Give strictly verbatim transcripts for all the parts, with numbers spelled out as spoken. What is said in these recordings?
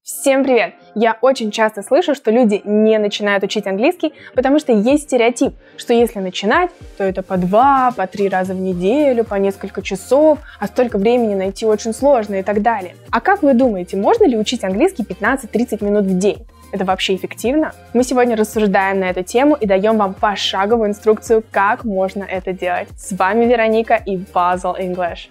Всем привет! Я очень часто слышу, что люди не начинают учить английский, потому что есть стереотип, что если начинать, то это по два, по три раза в неделю, по несколько часов, а столько времени найти очень сложно и так далее. А как вы думаете, можно ли учить английский пятнадцать-тридцать минут в день? Это вообще эффективно? Мы сегодня рассуждаем на эту тему и даем вам пошаговую инструкцию, как можно это делать. С вами Вероника и Basel English.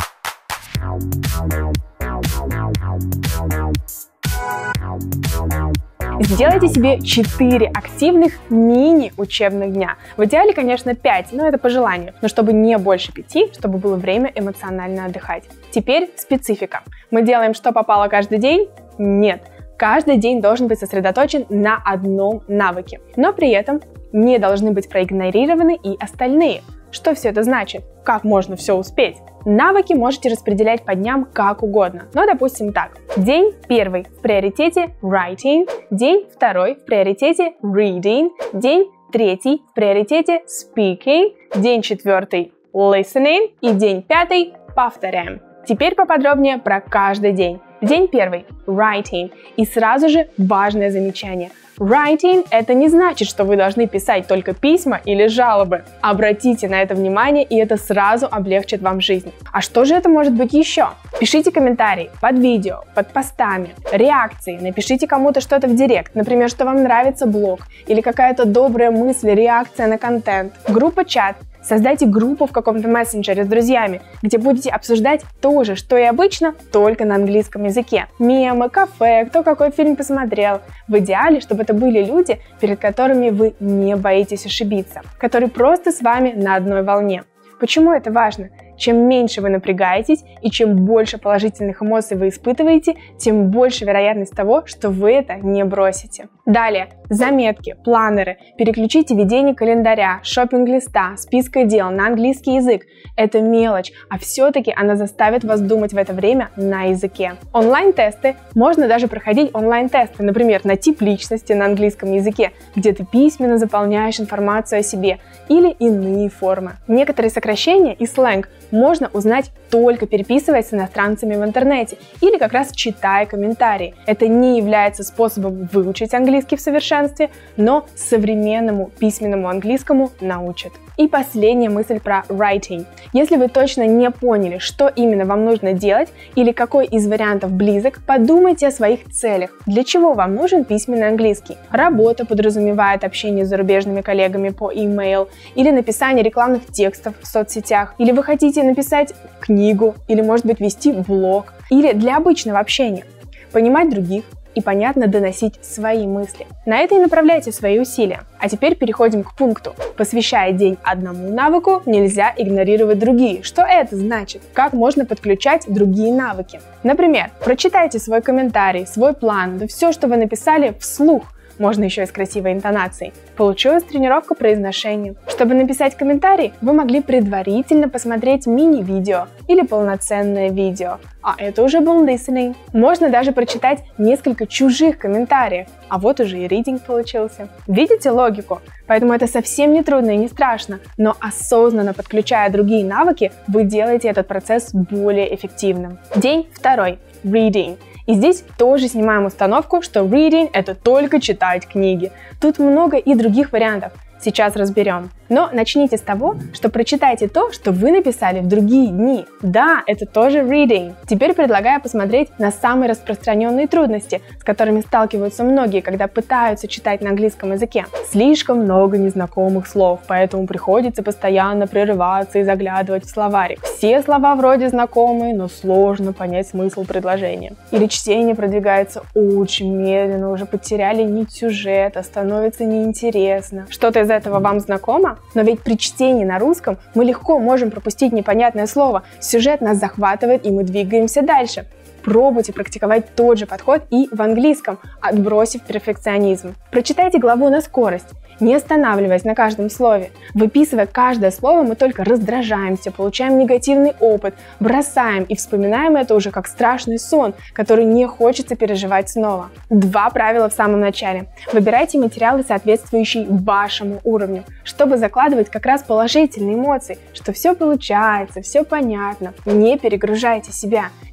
Сделайте себе четыре активных мини-учебных дня. В идеале, конечно, пять, но это по желанию. Но чтобы не больше пяти, чтобы было время эмоционально отдыхать. Теперь специфика. Мы делаем, что попало каждый день? Нет. Каждый день должен быть сосредоточен на одном навыке. Но при этом не должны быть проигнорированы и остальные. Что все это значит? Как можно все успеть? Навыки можете распределять по дням как угодно. Но, допустим, так. День первый в приоритете writing, день второй в приоритете reading, день третий в приоритете speaking, день четвертый listening и день пятый повторяем. Теперь поподробнее про каждый день. День первый – writing. И сразу же важное замечание. Writing – это не значит, что вы должны писать только письма или жалобы. Обратите на это внимание, и это сразу облегчит вам жизнь. А что же это может быть еще? Пишите комментарии под видео, под постами, реакции, напишите кому-то что-то в директ, например, что вам нравится блог, или какая-то добрая мысль, реакция на контент. Группа чат. Создайте группу в каком-то мессенджере с друзьями, где будете обсуждать то же, что и обычно, только на английском языке. Мемы, кафе, кто какой фильм посмотрел. В идеале, чтобы это были люди, перед которыми вы не боитесь ошибиться, которые просто с вами на одной волне. Почему это важно? Чем меньше вы напрягаетесь и чем больше положительных эмоций вы испытываете, тем больше вероятность того, что вы это не бросите. Далее, заметки, планеры, переключите ведение календаря, шопинг-листа, списка дел на английский язык. Это мелочь, а все-таки она заставит вас думать в это время на языке. Онлайн-тесты. Можно даже проходить онлайн-тесты, например, на тип личности на английском языке, где ты письменно заполняешь информацию о себе, или иные формы. Некоторые сокращения и сленг можно узнать только переписываясь с иностранцами в интернете или как раз читая комментарии. Это не является способом выучить английский в совершенстве, но современному письменному английскому научит. И последняя мысль про writing. Если вы точно не поняли, что именно вам нужно делать или какой из вариантов близок, подумайте о своих целях. Для чего вам нужен письменный английский? Работа подразумевает общение с зарубежными коллегами по email или написание рекламных текстов в соцсетях, или вы хотите написать книгу, или, может быть, вести блог, или для обычного общения. Понимать других и понятно доносить свои мысли. На это и направляйте свои усилия. А теперь переходим к пункту. Посвящая день одному навыку, нельзя игнорировать другие. Что это значит? Как можно подключать другие навыки? Например, прочитайте свой комментарий, свой план, да все, что вы написали, вслух. Можно еще и с красивой интонацией. Получилась тренировка произношения. Чтобы написать комментарий, вы могли предварительно посмотреть мини-видео или полноценное видео. А это уже был listening. Можно даже прочитать несколько чужих комментариев. А вот уже и reading получился. Видите логику? Поэтому это совсем не трудно и не страшно. Но осознанно подключая другие навыки, вы делаете этот процесс более эффективным. День второй. Reading. И здесь тоже снимаем установку, что reading – это только читать книги. Тут много и других вариантов. Сейчас разберем. Но начните с того, что прочитайте то, что вы написали в другие дни. Да, это тоже reading. Теперь предлагаю посмотреть на самые распространенные трудности, с которыми сталкиваются многие, когда пытаются читать на английском языке. Слишком много незнакомых слов, поэтому приходится постоянно прерываться и заглядывать в словарик. Все слова вроде знакомые, но сложно понять смысл предложения. Или чтение продвигается очень медленно, уже потеряли нить сюжета, становится неинтересно. Что-то из этого вам знакомо? Но ведь при чтении на русском мы легко можем пропустить непонятное слово, сюжет нас захватывает и мы двигаемся дальше. Пробуйте практиковать тот же подход и в английском, отбросив перфекционизм. Прочитайте главу на скорость, не останавливаясь на каждом слове. Выписывая каждое слово, мы только раздражаемся, получаем негативный опыт, бросаем и вспоминаем это уже как страшный сон, который не хочется переживать снова. Два правила в самом начале. Выбирайте материалы, соответствующие вашему уровню, чтобы закладывать как раз положительные эмоции, что все получается, все понятно. Не перегружайте себя.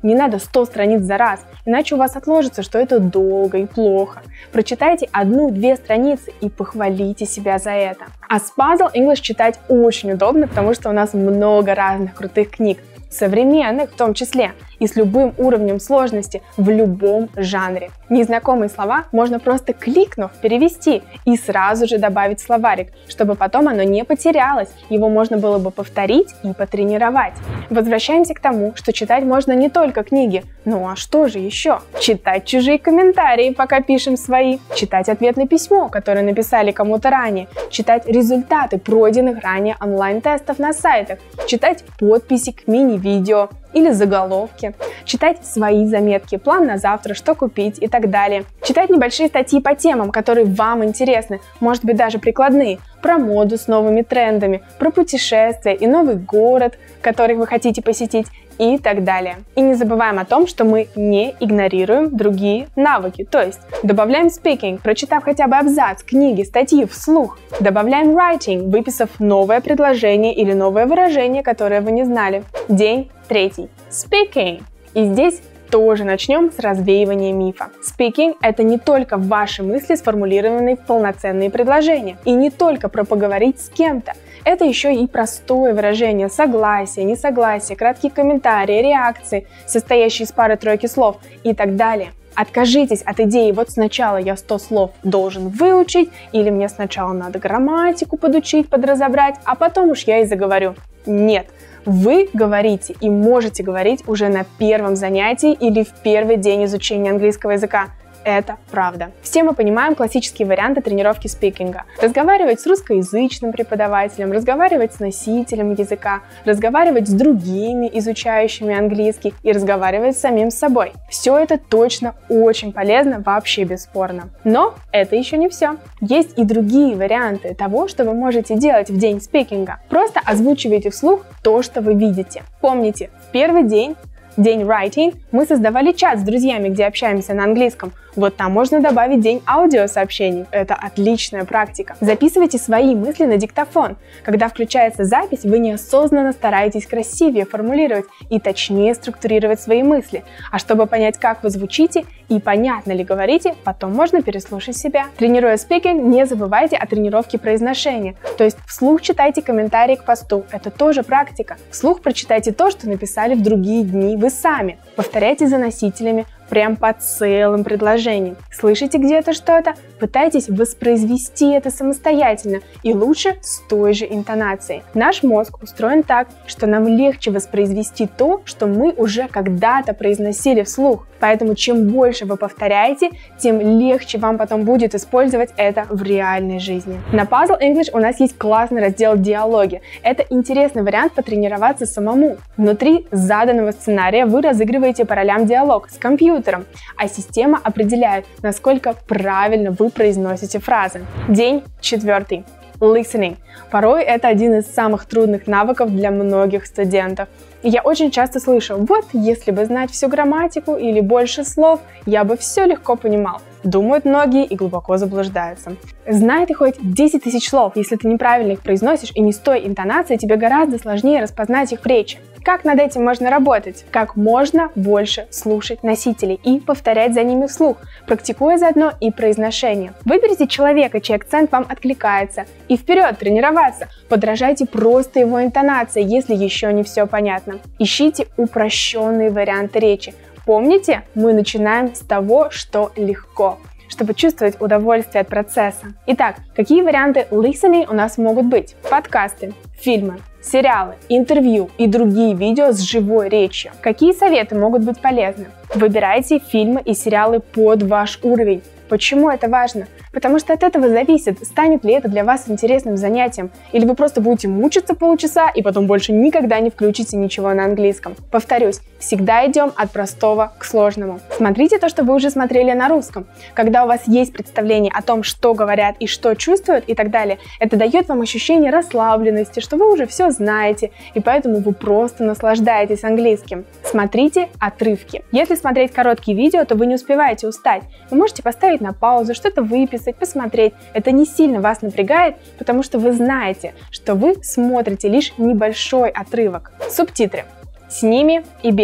Не надо сто страниц за раз, иначе у вас отложится, что это долго и плохо. Прочитайте одну-две страницы и похвалите себя за это. А с Puzzle English читать очень удобно, потому что у нас много разных крутых книг, современных в том числе, и с любым уровнем сложности в любом жанре. Незнакомые слова можно просто кликнув перевести и сразу же добавить в словарик, чтобы потом оно не потерялось, его можно было бы повторить и потренировать. Возвращаемся к тому, что читать можно не только книги, ну а что же еще? Читать чужие комментарии, пока пишем свои, читать ответное письмо, которое написали кому-то ранее, читать результаты пройденных ранее онлайн-тестов на сайтах, читать подписи к мини-видео или заголовки, читать свои заметки, план на завтра, что купить и так далее. Читать небольшие статьи по темам, которые вам интересны, может быть даже прикладные, про моду с новыми трендами, про путешествия и новый город, который вы хотите посетить и так далее. И не забываем о том, что мы не игнорируем другие навыки, то есть добавляем speaking, прочитав хотя бы абзац, книги, статьи вслух. Добавляем writing, выписав новое предложение или новое выражение, которое вы не знали. День третий. Speaking. И здесь тоже начнем с развеивания мифа. Speaking – это не только ваши мысли, сформулированные в полноценные предложения, и не только про поговорить с кем-то. Это еще и простое выражение согласия, несогласия, краткие комментарии, реакции, состоящие из пары-тройки слов и так далее. Откажитесь от идеи, вот сначала я сто слов должен выучить, или мне сначала надо грамматику подучить, подразобрать, а потом уж я и заговорю. Нет. Вы говорите и можете говорить уже на первом занятии или в первый день изучения английского языка. Это правда. Все мы понимаем классические варианты тренировки спикинга. Разговаривать с русскоязычным преподавателем, разговаривать с носителем языка, разговаривать с другими изучающими английский и разговаривать с самим собой. Все это точно очень полезно, вообще бесспорно. Но это еще не все. Есть и другие варианты того, что вы можете делать в день спикинга. Просто озвучивайте вслух то, что вы видите. Помните, в первый день День writing мы создавали чат с друзьями, где общаемся на английском. Вот там можно добавить день аудиосообщений. Это отличная практика. Записывайте свои мысли на диктофон. Когда включается запись, вы неосознанно стараетесь красивее формулировать и точнее структурировать свои мысли. А чтобы понять, как вы звучите и понятно ли говорите, потом можно переслушать себя. Тренируя спикинг, не забывайте о тренировке произношения. То есть вслух читайте комментарии к посту. Это тоже практика. Вслух прочитайте то, что написали в другие дни вы сами. Повторяйте за носителями прям по целым предложениям. Слышите где-то что-то? Пытайтесь воспроизвести это самостоятельно и лучше с той же интонацией. Наш мозг устроен так, что нам легче воспроизвести то, что мы уже когда-то произносили вслух. Поэтому чем больше вы повторяете, тем легче вам потом будет использовать это в реальной жизни. На Puzzle English у нас есть классный раздел «Диалоги». Это интересный вариант потренироваться самому. Внутри заданного сценария вы разыгрываете по ролям диалог с компьютером, а система определяет, насколько правильно вы произносите фразы. День четвертый. Listening. Порой это один из самых трудных навыков для многих студентов. И я очень часто слышу: вот, если бы знать всю грамматику или больше слов, я бы все легко понимал. Думают многие и глубоко заблуждаются. Знай ты хоть десять тысяч слов, если ты неправильно их произносишь и не с той интонацией, тебе гораздо сложнее распознать их в речи. Как над этим можно работать? Как можно больше слушать носителей и повторять за ними вслух, практикуя заодно и произношение. Выберите человека, чей акцент вам откликается, и вперед тренироваться. Подражайте просто его интонации, если еще не все понятно. Ищите упрощенные варианты речи. Помните, мы начинаем с того, что легко, чтобы чувствовать удовольствие от процесса. Итак, какие варианты listening у нас могут быть? Подкасты, фильмы, сериалы, интервью и другие видео с живой речью. Какие советы могут быть полезны? Выбирайте фильмы и сериалы под ваш уровень. Почему это важно? Потому что от этого зависит, станет ли это для вас интересным занятием, или вы просто будете мучиться полчаса и потом больше никогда не включите ничего на английском. Повторюсь, всегда идем от простого к сложному. Смотрите то, что вы уже смотрели на русском. Когда у вас есть представление о том, что говорят и что чувствуют и так далее, это дает вам ощущение расслабленности, что вы уже все знаете, и поэтому вы просто наслаждаетесь английским. Смотрите отрывки. Если смотреть короткие видео, то вы не успеваете устать. Вы можете поставить на паузу, что-то выписать, посмотреть. Это не сильно вас напрягает, потому что вы знаете, что вы смотрите лишь небольшой отрывок. Субтитры. С ними и без.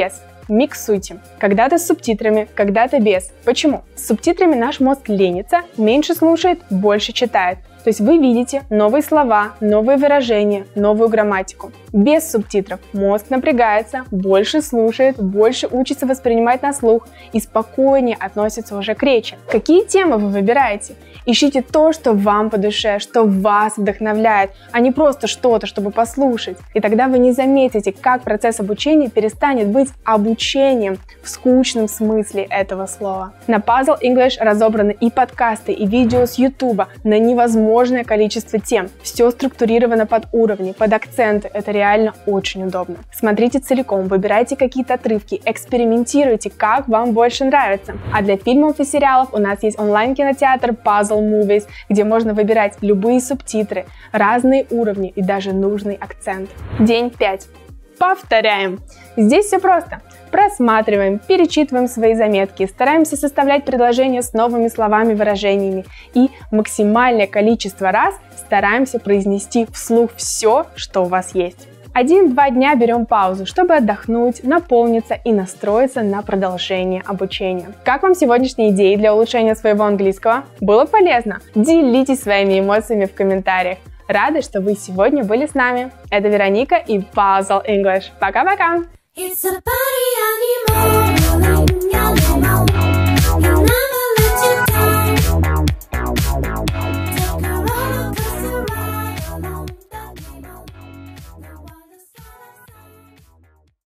миксуйте. Когда-то с субтитрами, когда-то без. Почему? С субтитрами наш мозг ленится, меньше слушает, больше читает. То есть вы видите новые слова, новые выражения, новую грамматику. Без субтитров мозг напрягается, больше слушает, больше учится воспринимать на слух и спокойнее относится уже к речи. Какие темы вы выбираете? Ищите то, что вам по душе, что вас вдохновляет, а не просто что-то, чтобы послушать. И тогда вы не заметите, как процесс обучения перестанет быть обучением в скучном смысле этого слова. На Puzzle English разобраны и подкасты, и видео с YouTube на невозможное количество тем. Все структурировано под уровни, под акценты. Это реально очень удобно. Смотрите целиком, выбирайте какие-то отрывки, экспериментируйте, как вам больше нравится. А для фильмов и сериалов у нас есть онлайн-кинотеатр Puzzle Movies, где можно выбирать любые субтитры, разные уровни и даже нужный акцент. День пять. Повторяем. Здесь все просто. Просматриваем, перечитываем свои заметки, стараемся составлять предложения с новыми словами, выражениями и максимальное количество раз стараемся произнести вслух все, что у вас есть. Один-два дня берем паузу, чтобы отдохнуть, наполниться и настроиться на продолжение обучения. Как вам сегодняшние идеи для улучшения своего английского? Было полезно? Делитесь своими эмоциями в комментариях. Рада, что вы сегодня были с нами. Это Вероника и Puzzle English. Пока-пока! It's a party